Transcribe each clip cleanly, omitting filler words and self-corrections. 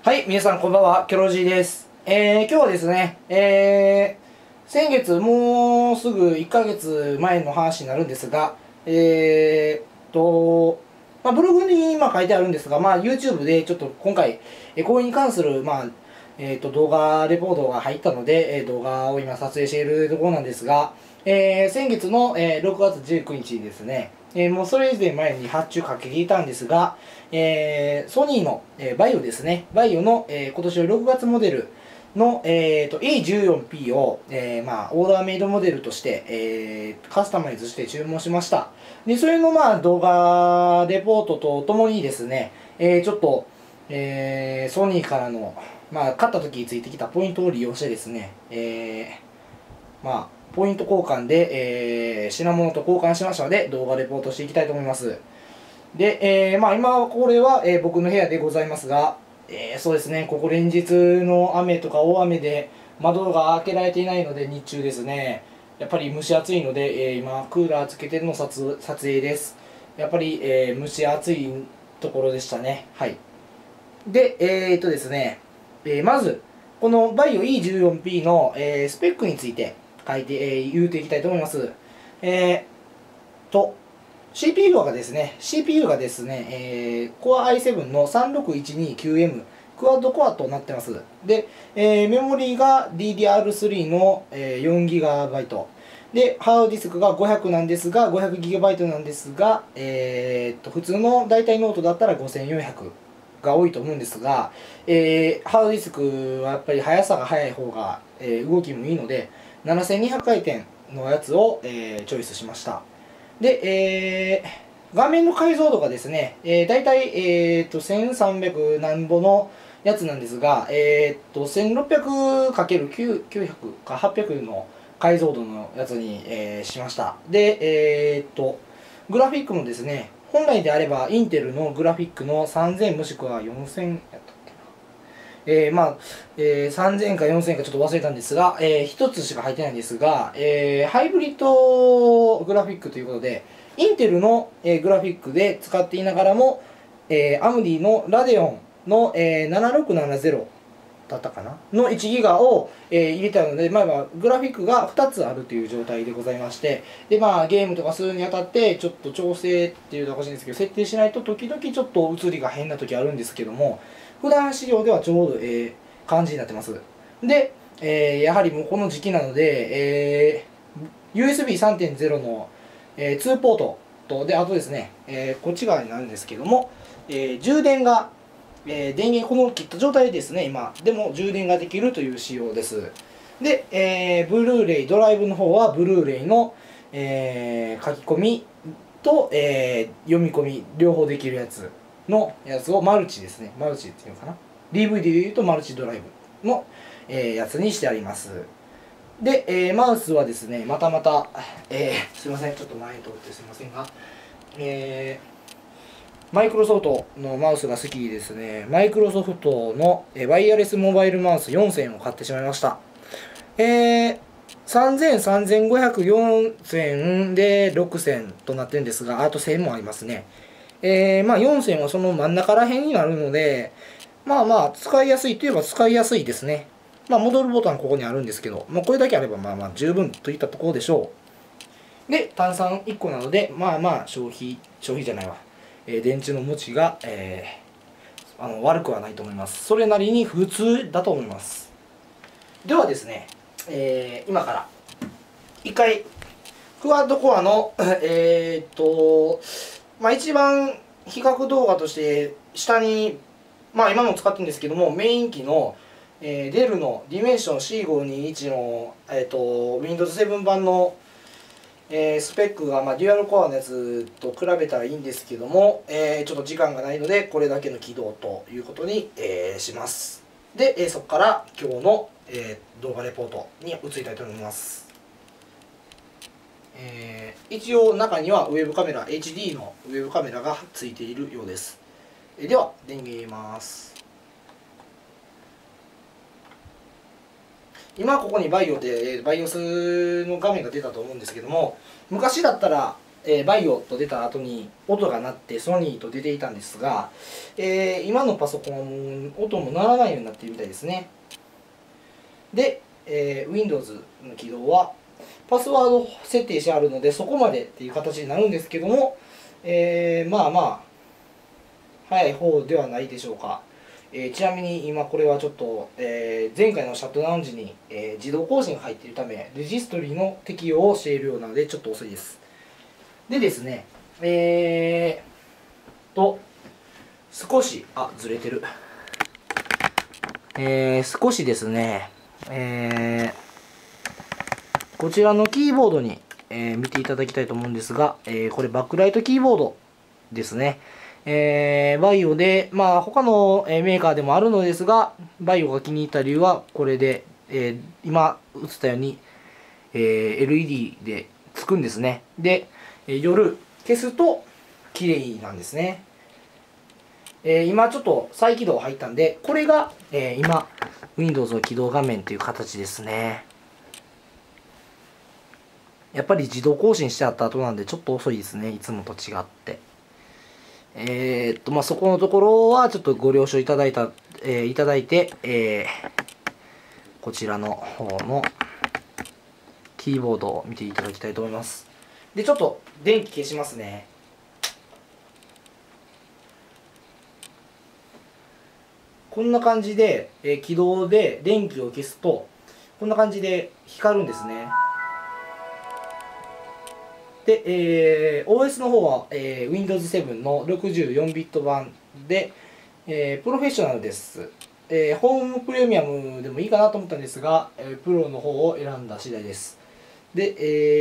はい、皆さんこんばんは、キョロジーです。今日はですね、先月、もうすぐ1ヶ月前の話になるんですが、ブログに今書いてあるんですが、YouTube でちょっと今回、これに関する、動画レポートが入ったので、動画を今撮影しているところなんですが、先月の、6月19日ですね、もうそれ以前前に発注かけていたんですが、ソニーの、バイオですね、バイオの、今年の6月モデルの、A14P を、オーダーメイドモデルとして、カスタマイズして注文しました。で、それの動画レポートとともにですね、ちょっと、ソニーからの、買った時についてきたポイントを利用してですね、ポイント交換で、品物と交換しましたので、動画レポートしていきたいと思います。で、今これは、僕の部屋でございますが、そうですね、ここ連日の雨とか大雨で窓が開けられていないので日中ですね、やっぱり蒸し暑いので、今クーラーつけての撮影です。やっぱり、蒸し暑いところでしたね。はい。で、ですね、まず、このバイオ E14P の、スペックについて書いて、言うていきたいと思います。えー、と、CPU がですね、Core i7 の 3612QM クワッドコアとなってます。で、メモリが DDR3 の、4GB で、ハードディスクが500なんですが、500GB なんですが、普通の大体ノートだったら5400が多いと思うんですが、ハードディスクはやっぱり速さが速い方が、動きもいいので、7200回転のやつを、チョイスしました。で、画面の解像度がですね、大体、1300何ぼのやつなんですが、1600×900 か800の解像度のやつに、しました。で、グラフィックもですね、本来であればインテルのグラフィックの3000もしくは4000やったっけな。3000か4000かちょっと忘れたんですが、1つしか入ってないんですが、ハイブリッドグラフィックということで、インテルの、グラフィックで使っていながらも、アムディのラデオンの、7670だったかなの1ギガを、入れたので、グラフィックが2つあるという状態でございまして、で、ゲームとかするにあたって、ちょっと調整っていうのは欲しいんですけど、設定しないと時々ちょっと映りが変な時あるんですけども、普段仕様ではちょうど感じになってます。で、やはりもうこの時期なので、USB 3.0 の、2ポートと、で、あとですね、こっち側になるんですけども、充電が、電源、この切った状態でですね、今、でも充電ができるという仕様です。で、ブルーレイ、ドライブの方はブルーレイの、書き込みと、読み込み、両方できるやつをマルチですね。マルチっていうのかな。DVD で言うとマルチドライブの、やつにしてあります。で、マウスはですね、また、すいません、ちょっと前に通ってすいませんが、マイクロソフトのマウスが好きですね。マイクロソフトのワイヤレスモバイルマウス4線を買ってしまいました。3000、3500、4000で6000となってるんですが、あと1000もありますね。4000はその真ん中ら辺になるので、使いやすいといえば使いやすいですね。戻るボタンここにあるんですけど、これだけあれば十分といったところでしょう。で、単3 1個なので、消費じゃないわ。電池の持ちが、悪くはないと思います。それなりに普通だと思います。ではですね、今から一回クワッドコアの一番比較動画として下に今も使ってるんですけども、メイン機のデルのディメンション C521 の、Windows 7版のスペックがデュアルコアのやつと比べたらいいんですけども、ちょっと時間がないのでこれだけの起動ということに、します。で、そこから今日の、動画レポートに移りたいと思います。一応中にはウェブカメラ HD のウェブカメラがついているようです。では電源入れます。今ここにバイオスの画面が出たと思うんですけども、昔だったらバイオと出た後に音が鳴ってソニーと出ていたんですが、今のパソコンはもう音も鳴らないようになっているみたいですね。で、Windows の起動はパスワード設定してあるのでそこまでっていう形になるんですけども、まあまあ早い方ではないでしょうか。ちなみに今これはちょっと、前回のシャットダウン時に、自動更新が入っているためレジストリの適用をしているようなのでちょっと遅いです。でですね、少しずれてる、少しですね、こちらのキーボードに、見ていただきたいと思うんですが、これバックライトキーボードですね。バイオで、まあ他のメーカーでもあるのですが、バイオが気に入った理由はこれで、今映ったように、LED でつくんですね。で、夜消すと綺麗なんですね。今ちょっと再起動入ったんで、これが、今 Windows の起動画面という形ですね。やっぱり自動更新してあった後なんでちょっと遅いですね、いつもと違って。まあ、そこのところはちょっとご了承いただいて、こちらの方のキーボードを見ていただきたいと思います。で、ちょっと電気消しますね。こんな感じで、起動で電気を消すとこんな感じで光るんですね。で、OS の方は、Windows 7の64ビット版で、プロフェッショナルです。ホームプレミアムでもいいかなと思ったんですが、プロの方を選んだ次第です。で、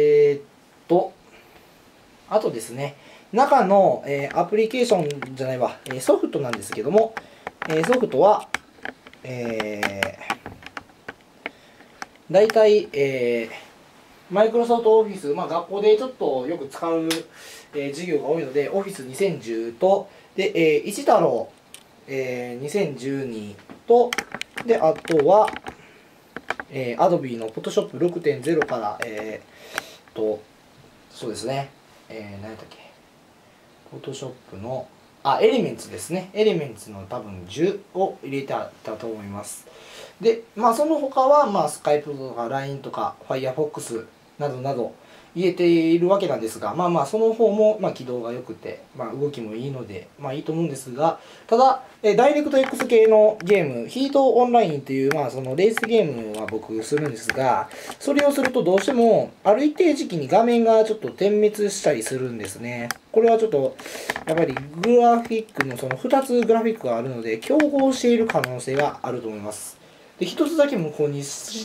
あとですね、中の、アプリケーションじゃないわ、ソフトなんですけども、ソフトは、大体、マイクロソフトオフィス、まあ、学校でちょっとよく使う、授業が多いので、オフィス2010と、で、一太郎、2012と、で、あとは、Adobe の Photoshop 6.0から、そうですね、何やったっけ、Photoshop の、エレメンツですね。エレメンツの多分10を入れてあったと思います。で、まあその他は、まあ Skype とか LINE とか Firefox などなど入れているわけなんですが、まあまあその方も、まあ起動が良くて、まあ動きもいいので、まあいいと思うんですが、ただ、ダイレクト X 系のゲーム、ヒートオンラインという、まあそのレースゲームは僕するんですが、それをするとどうしても、ある一定時期に画面がちょっと点滅したりするんですね。これはちょっと、やっぱりグラフィックのその2つグラフィックがあるので、競合している可能性があると思います。で、1つだけ無効にして、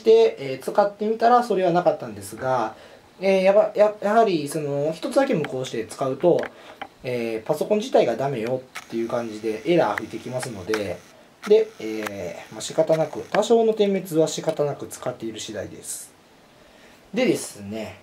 使ってみたらそれはなかったんですが、やはりその1つだけ無効して使うと、パソコン自体がダメよっていう感じでエラー吹いてきますので、で、まあ、仕方なく、多少の点滅は仕方なく使っている次第です。でですね、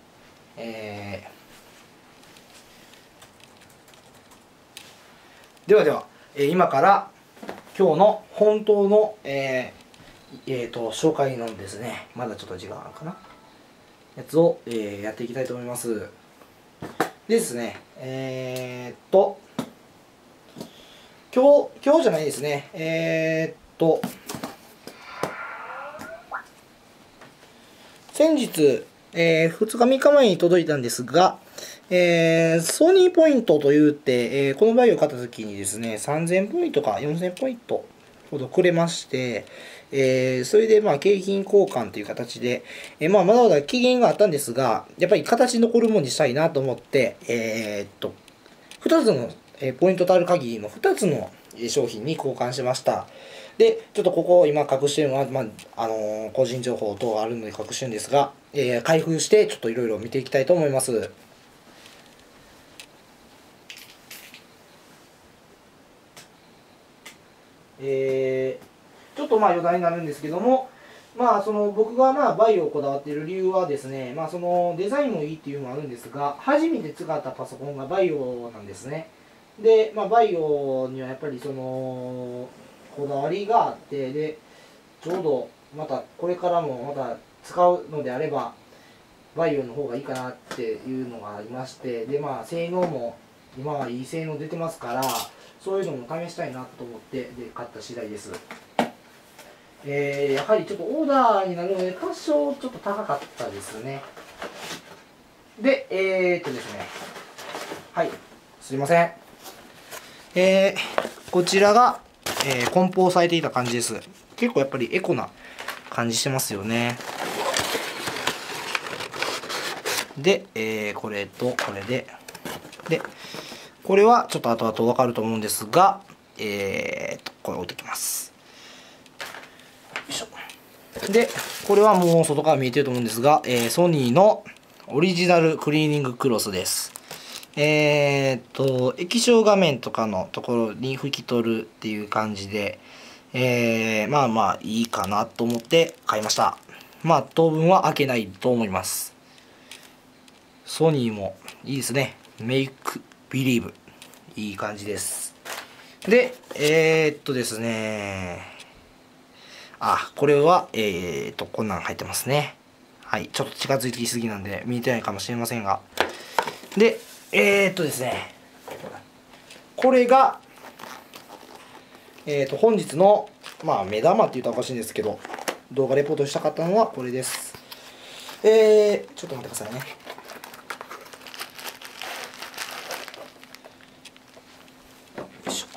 では、今から今日の本当の、紹介のですね、まだちょっと時間あるかな、やつを、やっていきたいと思います。でですね、今日じゃないですね、先日、2日3日前に届いたんですが、ソニーポイントといって、このバイオを買った時にですね、3000ポイントか4000ポイントほどくれまして、それでまあ景品交換という形で、まだまだ期限があったんですが、やっぱり形に残るものにしたいなと思って、2つのポイントとある限りの2つの商品に交換しました。で、ちょっとここ今隠してるのは、個人情報等あるので隠してるんですが、開封してちょっといろいろ見ていきたいと思います。ちょっと余談になるんですけども、その僕がバイオをこだわっている理由はですね、そのデザインもいいっていうのもあるんですが、初めて使ったパソコンがバイオなんですね。で、バイオにはやっぱりそのこだわりがあって、でちょうどまたこれからもまた使うのであれば、 バイオの方がいいかなっていうのがありまして、でまあ性能も今はいい性能出てますから、そういうのも試したいなと思ってで買った次第です。やはりちょっとオーダーになるので多少ちょっと高かったですね。でですね、はい、すいません。こちらが、梱包されていた感じです。結構やっぱりエコな感じしてますよね。で、これとこれで、これはちょっと後々わかると思うんですが、これ置いておきます。よいしょ。で、これはもう外から見えてると思うんですが、ソニーのオリジナルクリーニングクロスです。液晶画面とかのところに拭き取るっていう感じで、まあまあいいかなと思って買いました。まあ当分は開けないと思います。ソニーもいいですね。メイクビリーブ。いい感じです。で、ですね。あ、これは、こんなん入ってますね。はい。ちょっと近づいてきすぎなんで見えてないかもしれませんが。で、ですね。これが、本日の、まあ、目玉って言うとおかしいんですけど、動画レポートしたかったのはこれです。ちょっと待ってくださいね。よいしょ。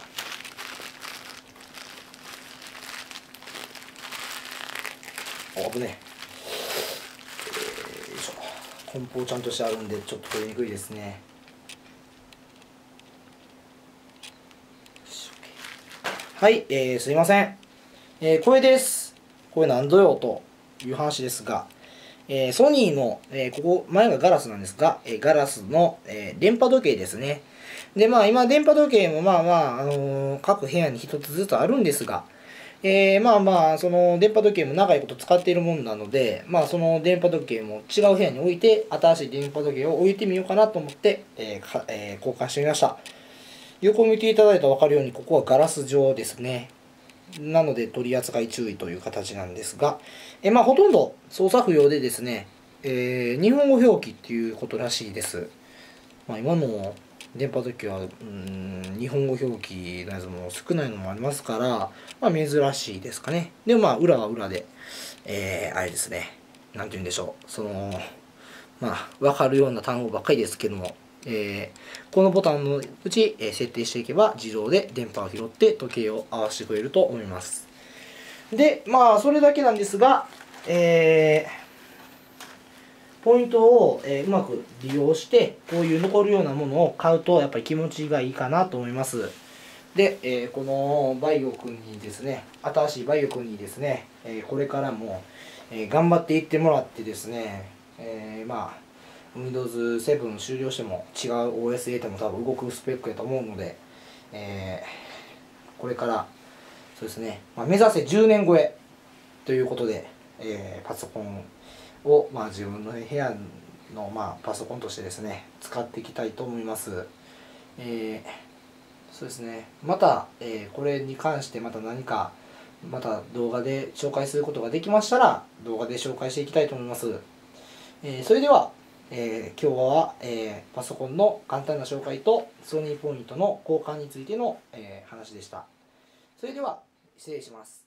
危ねえ。よいしょ。梱包ちゃんとしてあるんで、ちょっと取りにくいですね。はい、すいません。これです。これ何ぞよという話ですが、ソニーの、ここ、前がガラスなんですが、ガラスの、電波時計ですね。で、まあ今、電波時計もまあまあ、各部屋に一つずつあるんですが、まあまあ、その電波時計も長いこと使っているもんなので、まあその電波時計も違う部屋に置いて、新しい電波時計を置いてみようかなと思って、交換してみました。横を見ていただいたら分かるように、ここはガラス状ですね。なので取り扱い注意という形なんですが、まあほとんど操作不要でですね、日本語表記っていうことらしいです。まあ、今の電波時は日本語表記のやつも少ないのもありますから、まあ、珍しいですかね。でもまあ裏は裏で、あれですね、なんて言うんでしょう、そのまあ分かるような単語ばっかりですけども、このボタンのうち、設定していけば自動で電波を拾って時計を合わせてくれると思います。でまあそれだけなんですが、ポイントを、うまく利用してこういう残るようなものを買うとやっぱり気持ちがいいかなと思います。で、このバイオ君にですね、新しいバイオ君にですね、これからも、頑張っていってもらってですね、まあ Windows 7終了しても違う OS 入れても多分動くスペックやと思うので、これからそうですね、まあ、目指せ10年超えということで、パソコンを、まあ、自分の部屋の、まあ、パソコンとしてですね使っていきたいと思います。そうですね、また、これに関してまた何かまた動画で紹介することができましたら動画で紹介していきたいと思います。それでは、今日は、パソコンの簡単な紹介とソニーポイントの交換についての、話でした。それでは失礼します。